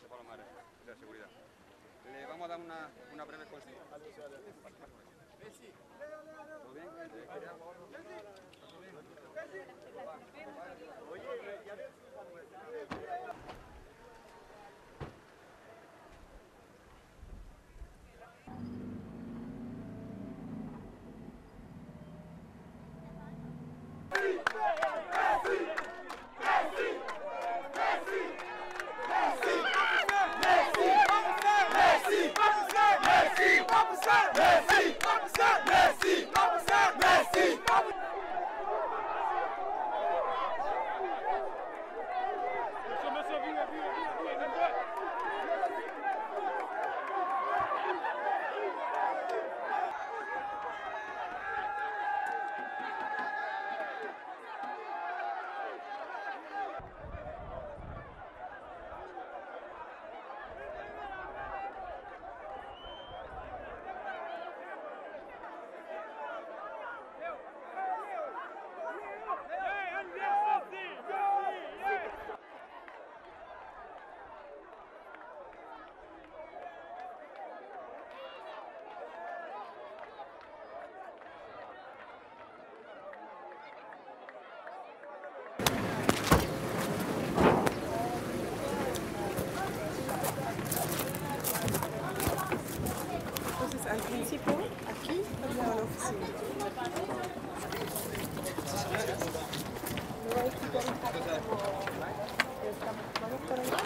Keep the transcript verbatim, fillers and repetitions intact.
de Palomares, de seguridad. Le vamos a dar una, una breve consigna. ¿Todo bien? Oye, ya ves. Entonces, al principio, aquí había una oficina. Luego hay que vamos por ahí.